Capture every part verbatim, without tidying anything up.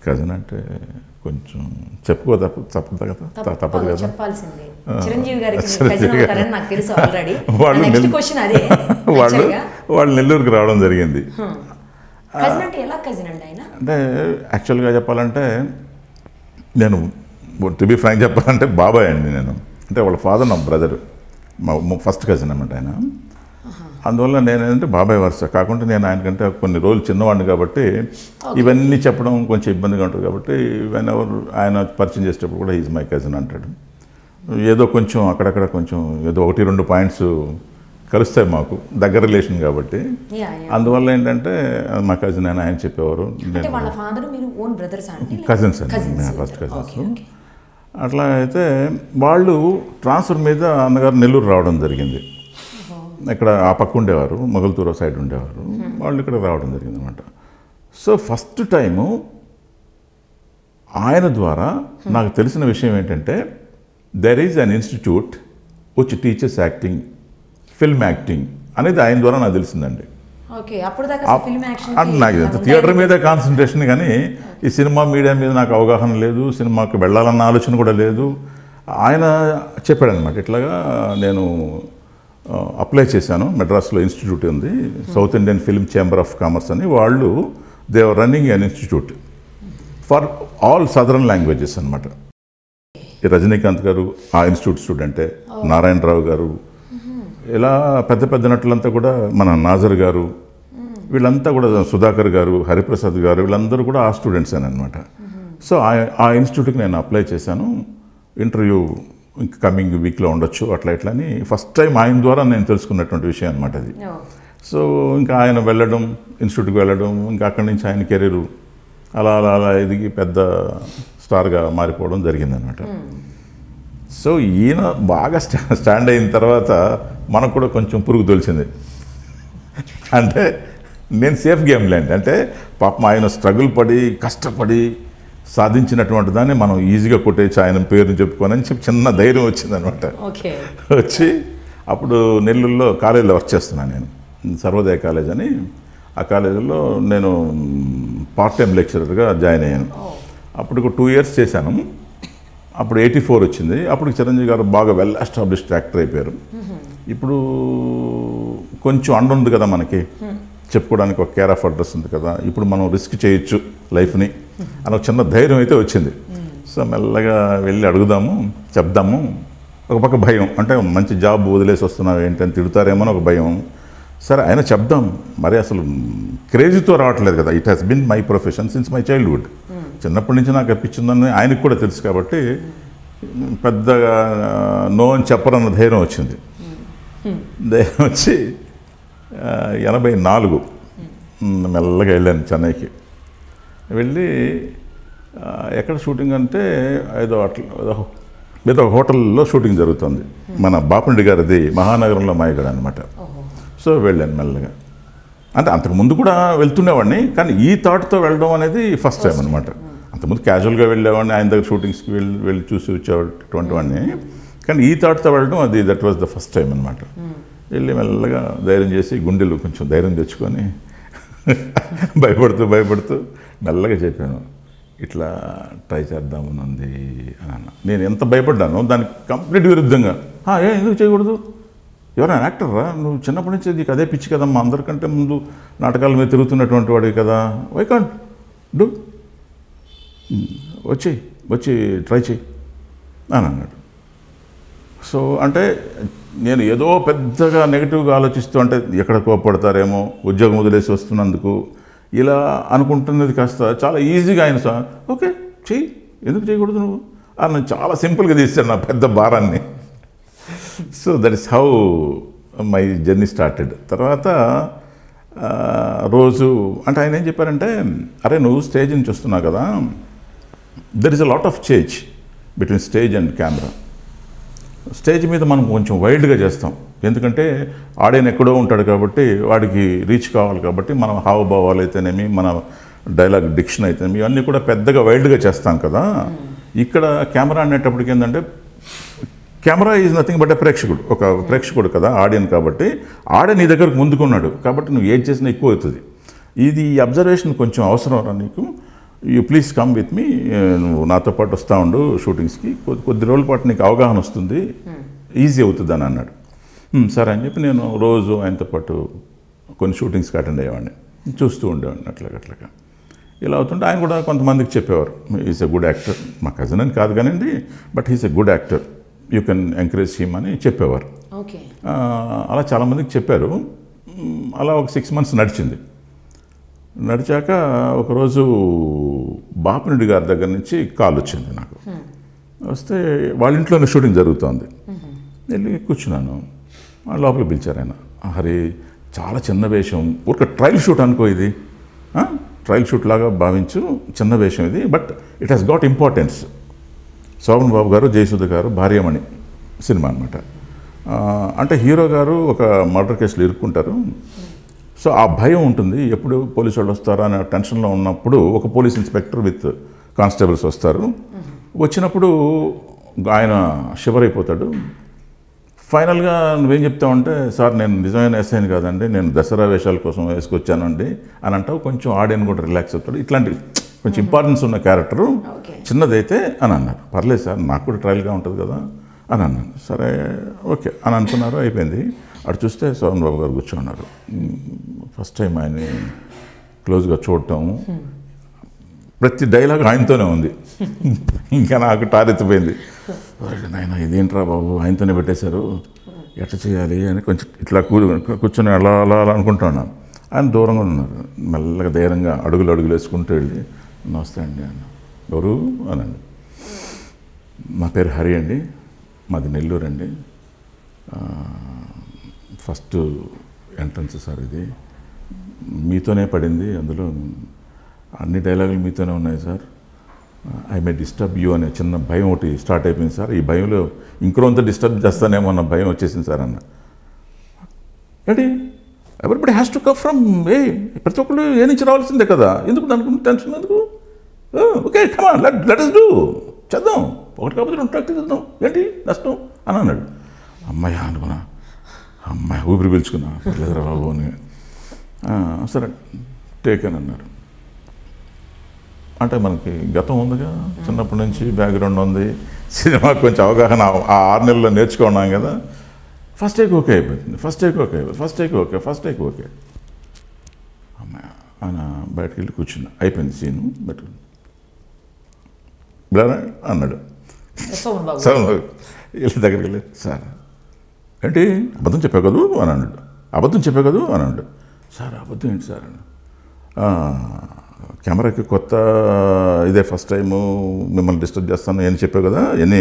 Cousin అంటే కొంచెం చెప్పుకో తప్ప తప్పదు కదా తప్పదు కదా చెప్పాల్సిందే. చిరంజీవి గారికి కజిన్ అవుతారని నాకు తెలుసు ఆల్రెడీ. నెక్స్ట్ క్వశ్చన్ అదే. వాళ్ళు వాళ్ళు నెల్లూరుకి రావడం జరిగింది. కజిన్ అంటే ఎలా కజిన్ అండి ఆయన? అంటే యాక్చువల్గా చెప్పాలంటే నేను టు బి ఫ్రాంక్ చెప్పాలంటే బాబాయ్ అండి నేను. అంటే వాళ్ళ ఫాదర్ నా బ్రదర్, మా ఫస్ట్ కజిన్ అన్నమాట ఆయన. అందువల్ల నేను ఏంటంటే బాబాయ్ వరుస కాకుండా నేను ఆయనకంటే కొన్ని రోజులు చిన్నవాడిని కాబట్టి ఇవన్నీ చెప్పడం కొంచెం ఇబ్బందిగా ఉంటుంది. కాబట్టి వెన్ ఎవర్ ఆయన పరిచయం చేసేటప్పుడు కూడా ఈజ్ మై కజిన్ అంటాడు. ఏదో కొంచెం అక్కడక్కడ కొంచెం ఏదో ఒకటి రెండు పాయింట్స్ కలుస్తాయి మాకు, దగ్గర రిలేషన్ కాబట్టి. అందువల్ల ఏంటంటే మా కజిన్ అని ఆయన చెప్పేవారు. కజిన్స్ అండి, ఫస్ట్ కజిన్స్. అట్లా అయితే వాళ్ళు ట్రాన్స్ఫర్ మీద అన్నగారు నెల్లూరు రావడం జరిగింది. ఇక్కడ ఆ పక్క ఉండేవారు, మొగల్తూరు సైడ్ ఉండేవారు, వాళ్ళు ఇక్కడ రావడం జరిగింది అనమాట. సో ఫస్ట్ టైము ఆయన ద్వారా నాకు తెలిసిన విషయం ఏంటంటే there is an institute which teachers acting, film acting అనేది ఆయన ద్వారా నాకు తెలిసిందండి. నాకు థియేటర్ మీద కాన్సన్ట్రేషన్, కానీ ఈ సినిమా మీడియా మీద నాకు అవగాహన లేదు, సినిమాకి వెళ్ళాలన్న ఆలోచన కూడా లేదు. ఆయన చెప్పాడనమాట, ఇట్లాగా నేను అప్లై చేశాను, మెడ్రాస్లో ఇన్స్టిట్యూట్ ఉంది, South Indian film chamber of commerce అని, వాళ్ళు they are running an institute for all southern languages అనమాట. రజనీకాంత్ గారు ఆ ఇన్స్టిట్యూట్ స్టూడెంటే, నారాయణరావు గారు, ఇలా పెద్ద పెద్ద నటులంతా కూడా, మన నాజర్ గారు, వీళ్ళంతా కూడా, సుధాకర్ గారు, హరిప్రసాద్ గారు, వీళ్ళందరూ కూడా ఆ స్టూడెంట్స్ అని అనమాట. సో ఆ ఇన్స్టిట్యూట్కి నేను అప్లై చేశాను. ఇంటర్వ్యూ ఇంక కమింగ్ వీక్లో ఉండొచ్చు అట్లా ఇట్లా అని ఫస్ట్ టైం ఆయన ద్వారా నేను తెలుసుకున్నటువంటి విషయం అనమాట అది. సో ఇంకా ఆయన వెళ్ళడం, ఇన్స్టిట్యూట్కి వెళ్ళడం, ఇంకా అక్కడి నుంచి ఆయన కెరీరు అలా అలా అలా ఎదిగి పెద్ద స్టార్గా మారిపోవడం జరిగిందనమాట. సో ఈయన బాగా స్టా స్టాండ్ అయిన తర్వాత మనకు కూడా కొంచెం పురుగు తొలిచింది. అంటే నేను సేఫ్ గేమ్ లేండి, అంటే పాపం ఆయన స్ట్రగుల్ పడి కష్టపడి సాధించినటువంటి దాన్ని మనం ఈజీగా కొట్టేసి ఆయన పేరుని చెప్పుకొని అని చెప్పి చిన్న ధైర్యం వచ్చిందనమాట. వచ్చి అప్పుడు నెల్లూరులో కాలేజీలో వర్క్ చేస్తున్నాను నేను, సర్వోదయ కాలేజ్ అని. ఆ కాలేజీలో నేను పార్ట్ టైం లెక్చరర్గా జాయిన్ అయ్యాను. అప్పుడు టూ ఇయర్స్ చేశాను. అప్పుడు ఎయిటీ ఫోర్ వచ్చింది. అప్పుడు చిరంజీవి గారు బాగా వెల్ ఎస్టాబ్లిష్డ్ యాక్టర్ అయిపోయారు. ఇప్పుడు కొంచెం అండ ఉంది కదా మనకి, చెప్పుకోవడానికి ఒక కేర్ ఆఫ్ అడ్రస్ ఉంది కదా, ఇప్పుడు మనం రిస్క్ చేయొచ్చు లైఫ్ని అని ఒక చిన్న ధైర్యం అయితే వచ్చింది. సో మెల్లగా వెళ్ళి అడుగుదాము, చెప్దాము. ఒక పక్క భయం, అంటే మంచి జాబ్ వదిలేసి వస్తున్నావు ఏంటని తిడతారేమో ఒక భయం. సరే ఆయన చెప్దాం, మరి అసలు క్రేజీతో రావట్లేదు కదా, it has been my profession since my childhood. చిన్నప్పటి నుంచి నాకు అనిపించిందని ఆయనకు కూడా తెలుసు కాబట్టి పెద్దగా నో అని చెప్పరన్న ధైర్యం వచ్చింది. ధైర్యం వచ్చి ఎనభై నాలుగు మెల్లగా వెళ్ళాను చెన్నైకి. వెళ్ళి ఎక్కడ షూటింగ్ అంటే ఏదో అట్లా ఏదో హోటల్లో షూటింగ్ జరుగుతుంది, మన బాపండి గారిది మహానగరంలో మాయగడ అనమాట. సో వెళ్ళాను మెల్లగా. అంటే అంతకుముందు కూడా వెళ్తుండేవాడిని, కానీ ఈ థాట్తో వెళ్ళడం అనేది ఫస్ట్ టైం అనమాట. అంతకుముందు క్యాజువల్గా వెళ్ళేవాడిని, ఆయన దగ్గర షూటింగ్స్కి వెళ్ళి వెళ్ళి చూసి వచ్చేటువంటి వాడిని, కానీ ఈ థాట్తో వెళ్ళడం అది that was the first time అనమాట. వెళ్ళి మెల్లగా ధైర్యం చేసి గుండెలు కొంచెం ధైర్యం తెచ్చుకొని భయపడుతూ భయపడుతూ మెల్లగా చెప్పాను, ఇట్లా ట్రై చేద్దామని ఉంది అని అన్న. నేను ఎంత భయపడ్డానో దానికి కంప్లీట్ విరుద్ధంగా, ఏ ఎందుకు చేయకూడదు, ఎవరైనా యాక్టర్రా, నువ్వు చిన్నప్పటి నుంచి నీకు అదే పిచ్చి కదమ్మా, అందరికంటే ముందు నాటకాల మీద తిరుగుతున్నటువంటి వాడివి కదా, వై కాంట్ డూ, వచ్చి వచ్చి ట్రై చేయి అని అన్నాడు. సో అంటే నేను ఏదో పెద్దగా నెగిటివ్గా ఆలోచిస్తూ, అంటే ఎక్కడ కోపడతారేమో ఉద్యోగం వదిలేసి వస్తున్నందుకు ఇలా అనుకుంటున్నది కాస్త చాలా ఈజీగా ఆయన సార్ ఓకే చెయ్యి, ఎందుకు చేయకూడదు నువ్వు అని చాలా సింపుల్గా తీశాడు నా పెద్ద భారాన్ని. So that is how my journey started. తర్వాత రోజు అంటే ఆయన ఏం చెప్పారంటే, అరే నువ్వు స్టేజ్ నుంచి వస్తున్నావు కదా, there is a lot of change between stage and camera. Stage మీద మనం కొంచెం వైల్డ్గా చేస్తాం, ఎందుకంటే ఆడియన్ ఎక్కడో ఉంటాడు కాబట్టి వాడికి రీచ్ కావాలి కాబట్టి మనం హావభావాలు అయితేనేమి, మన డైలాగ్ డిక్షన్ అయితేనేమి ఇవన్నీ కూడా పెద్దగా వైల్డ్గా చేస్తాం కదా. ఇక్కడ కెమెరా అనేటప్పటికి ఏంటంటే కెమెరా ఈజ్ నథింగ్ బట్ ప్రేక్షకుడు, ఒక ప్రేక్షకుడు కదా, ఆడియన్ కాబట్టి ఆడియన్ నీ దగ్గరకు ముందుకున్నాడు కాబట్టి నువ్వు ఏం చేసినా ఎక్కువ అవుతుంది. ఇది అబ్జర్వేషన్ కొంచెం అవసరం రా నీకు, you please come with me, నువ్వు నాతో పాటు వస్తూ ఉండు షూటింగ్స్కి, కొద్ది కొద్ది రోజుల పాటు నీకు అవగాహన వస్తుంది, ఈజీ అవుతుంది అని అన్నాడు. సరే అని చెప్పి నేను రోజు ఆయనతో పాటు కొన్ని షూటింగ్స్కి అటెండ్ అయ్యేవాడిని, చూస్తూ ఉండేవాడిని అట్లాగా అట్లాగా. ఇలా అవుతుంటే ఆయన కూడా కొంతమందికి చెప్పేవారు, ఈజ్ ఎ గుడ్ యాక్టర్, మా కజిన్ అని కాదు కానివ్వండి, but he's a good actor, you can encourage him అని చెప్పేవారు. ఓకే. అలా చాలామందికి చెప్పారు. అలా ఒక సిక్స్ మంత్స్ నడిచింది. నడిచాక ఒకరోజు బాపిరెడ్డి గారి దగ్గర నుంచి కాల్ వచ్చింది నాకు. వస్తే వాళ్ళ ఇంట్లోనే షూటింగ్ జరుగుతోంది. వెళ్ళి కూర్చున్నాను. లోపలికి పిలిచారు ఆయన. హరి, చాలా చిన్న వేషం, ఒక ట్రయల్ షూట్ అనుకో, ఇది ట్రయల్ షూట్ లాగా భావించు, చిన్న వేషం ఇది, but it has got importance. Sobhan Babu గారు, జయసుధ గారు భార్యమణి సినిమా అనమాట. అంటే హీరో గారు ఒక మర్డర్ కేసులో ఇరుక్కుంటారు. సో ఆ భయం ఉంటుంది, ఎప్పుడు పోలీసు వాళ్ళు వస్తారా అనే టెన్షన్లో ఉన్నప్పుడు ఒక పోలీస్ ఇన్స్పెక్టర్ విత్ కానిస్టేబుల్స్ వస్తారు. వచ్చినప్పుడు ఆయన షివర్ అయిపోతాడు. ఫైనల్గా నువ్వేం చెప్తావంటే, సార్ నేను నిజమైన ఎస్ఐని కాదండి, నేను దసరా వేషాల కోసం వేసుకొచ్చానండి అని అంటావు. కొంచెం ఆడియన్ కూడా రిలాక్స్ అవుతాడు. ఇట్లాంటి కొంచెం ఇంపార్టెన్స్ ఉన్న క్యారెక్టరు, చిన్నదైతే అని అన్నారు. పర్లేదు సార్, నాకు కూడా ట్రయల్గా ఉంటుంది కదా అని అన్నాను. సరే ఓకే అని అనుకున్నారు. అయిపోయింది. అటు చూస్తే శోభన్ బాబు గారు కూర్చోన్నారు. ఫస్ట్ టైం ఆయన్ని క్లోజ్గా చూడటం, ప్రతి డైలాగ్ ఆయనతోనే ఉంది. ఇంకా నాకు టారెత్తిపోయింది. నాయన ఇదేంట్రా బాబు, ఆయనతోనే పెట్టేశారు, ఎట్లా చేయాలి అని కొంచెం ఇట్లా కూ కూర్చొని అలా అలా అలా అనుకుంటున్నాను. ఆయన దూరంగా ఉన్నారు. మెల్లగా ధైర్యంగా అడుగులు అడుగులు వేసుకుంటూ వెళ్ళి, నమస్తే అండి అన్న. ఎవరు అనండి. నా పేరు హరి అండి, మాది నెల్లూరు అండి, ఫస్ట్ ఎంట్రన్స్ సార్ ఇది, మీతోనే పడింది, అందులో అన్ని డైలాగులు మీతోనే ఉన్నాయి sir, I may disturb you అనే చిన్న భయం ఒకటి స్టార్ట్ అయిపోయింది సార్, ఈ భయంలో ఇంకొంత డిస్టర్బ్ చేస్తానేమో అన్న భయం వచ్చేసింది సార్ అన్న. ఏంటి, everybody has to come from A, ప్రతి ఒక్కళ్ళు ఏ నుంచి రావాల్సిందే కదా, ఎందుకు దానికి టెన్షన్ ఎందుకు, okay come on let let us do, చేద్దాం, ఒకటి కాకపోతే రెండు ప్రాక్టీస్ చేద్దాం, ఏంటి నష్టం అని అన్నాడు. అమ్మాయి అనుకున్నా, అమ్మాయి ఊపిరి పీల్చుకున్నా, పర్లేదురా బాబు అని. సరే టేక్ అని అన్నారు. అంటే మనకి గతం ఉందిగా, చిన్నప్పటి నుంచి బ్యాక్గ్రౌండ్ ఉంది, సినిమాకి కొంచెం అవగాహన ఆ ఆరు నెలల్లో నేర్చుకున్నాం కదా. ఫస్ట్ టేక్ ఓకే అయిపోయింది, first take okay first take okay first take okay అమ్మాయి ఆయన బయటకు వెళ్ళి కూర్చున్నా. అయిపోయింది సీను, బట్ బ్లర్ అన్నాడు. సార్ వెళ్ళి దగ్గరికి వెళ్ళి, సార్ ఏంటి అబద్ధం చెప్పావు కదూ అని అన్నాడు. అబద్ధం చెప్పావు కదూ అని అన్నాడు. సార్ అబద్ధం ఏంటి సార్ అన్నాడు. కెమెరాకి కొత్త, ఇదే ఫస్ట్ టైము, మిమ్మల్ని డిస్టర్బ్ చేస్తాను ఏం చెప్పావు కదా, ఎన్ని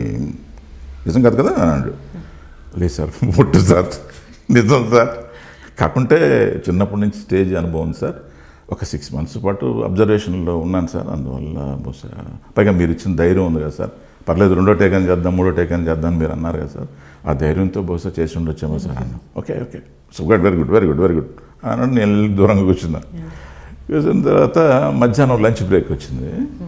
నిజం కాదు కదా అన్నాడు. లేదు సార్, ముట్టు సార్, నిజం సార్, కాకుంటే చిన్నప్పటి నుంచి స్టేజ్ అనుభవం సార్, ఒక సిక్స్ మంత్స్ పాటు అబ్జర్వేషన్లో ఉన్నాను సార్, అందువల్ల బహుశా, పైగా మీరు ఇచ్చిన ధైర్యం ఉంది కదా సార్, పర్లేదు రెండో టేకన్ చేద్దాం మూడో టేకన్ చేద్దాం మీరు అన్నారు కదా సార్, ఆ ధైర్యంతో బహుశా చేసి ఉండొచ్చేమో సార్ అన్న. Okay okay so good, very good very good very good అన్నాడు. నేను దూరంగా కూర్చున్నా. కూర్చున్న తర్వాత మధ్యాహ్నం లంచ్ బ్రేక్ వచ్చింది.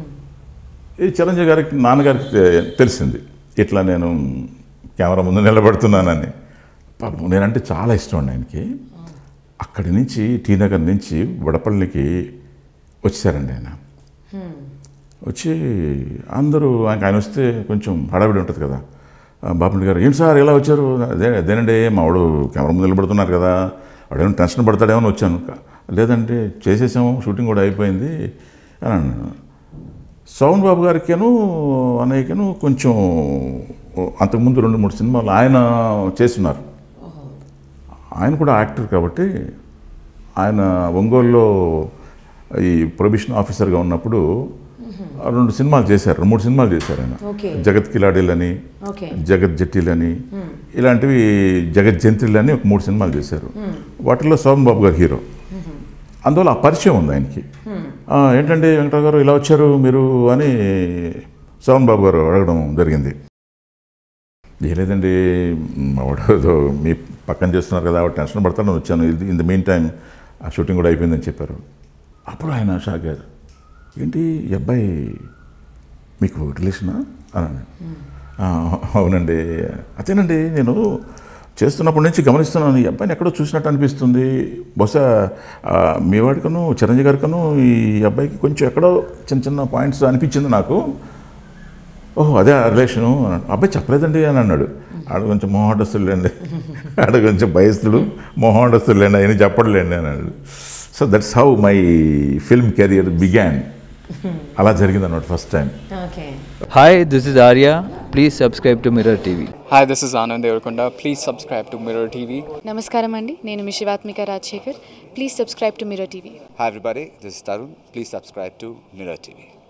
ఈ చిరంజీవి గారికి నాన్నగారికి తెలిసింది ఇట్లా నేను కెమెరా ముందు నిలబడుతున్నానని. పాపం నేనంటే చాలా ఇష్టం అండి ఆయనకి. అక్కడి నుంచి టీ నగర్ నుంచి వడపల్లికి వచ్చారండి ఆయన. వచ్చి అందరూ ఆయన ఆయన వస్తే కొంచెం హడావిడి ఉంటుంది కదా. బాపిరెడ్డి గారు, ఏంటి సార్ ఇలా వచ్చారు? అదే అదేనండి మా వాడు కెమెరా ముందు నిలబడుతున్నారు కదా, వాడేమో టెన్షన్ పడతాడేమో అని వచ్చాను. లేదంటే చేసేసాము, షూటింగ్ కూడా అయిపోయింది అని అన్నాను. శోభన్ బాబు గారికేను అన్నయ్యకేను కొంచెం అంతకుముందు రెండు మూడు సినిమాలు ఆయన చేస్తున్నారు. ఆయన కూడా యాక్టర్ కాబట్టి ఆయన ఒంగోలులో ఈ ప్రొబిషన్ ఆఫీసర్గా ఉన్నప్పుడు రెండు సినిమాలు చేశారు, మూడు సినిమాలు చేశారు ఆయన. జగత్ కిలాడీలని, జగత్ జట్టీలని, ఇలాంటివి జగత్ జంత్రిలని ఒక మూడు సినిమాలు చేశారు. వాటిల్లో శోభన్ బాబు గారు హీరో. అందువల్ల ఆ పరిచయం ఉంది ఆయనకి. ఏంటంటే వెంకటరావు గారు ఇలా వచ్చారు మీరు అని శోభన్ బాబు గారు అడగడం జరిగింది. ఏ లేదండి వాడు మీ పక్కన చేస్తున్నారు కదా, వాడు టెన్షన్ పడతాడని వచ్చాను, ఇన్ ద మీన్ టైం ఆ షూటింగ్ కూడా అయిపోయిందని చెప్పారు. అప్పుడు ఆయన షాక్ గారు, ఏంటి ఈ అబ్బాయి మీకు రిలేషనా అని అన్నాడు. అవునండి, అదేనండి నేను చేస్తున్నప్పటి నుంచి గమనిస్తున్నాను ఈ అబ్బాయిని ఎక్కడో చూసినట్టు అనిపిస్తుంది. బహుశా ఆ, మీ వాడికను చిరంజీవి గారికను ఈ అబ్బాయికి కొంచెం ఎక్కడో చిన్న చిన్న పాయింట్స్ అనిపించింది నాకు. ఓహో అదే ఆ రిలేషను అన్నాడు. అబ్బాయి చెప్పలేదండి అని అన్నాడు. ఆడ కొంచెం మొహాటస్తులేండి, ఆడ కొంచెం భయస్తుడు మొహాటస్తులేండి, ఆయన చెప్పడలేండి అన్నాడు. So that's how my film career began. అలా జరిగింది అన్నమాట first time. Okay. Hi, this is Arya. Please subscribe to Mirror T V. Hi, this is Anand Devarakonda. Please subscribe to Mirror T V. నమస్కారం అండి, నేను మీ Shivathmika Rajasekhar. Please subscribe to Mirror TV. Hi everybody, this is Tarun. Please subscribe to Mirror T V.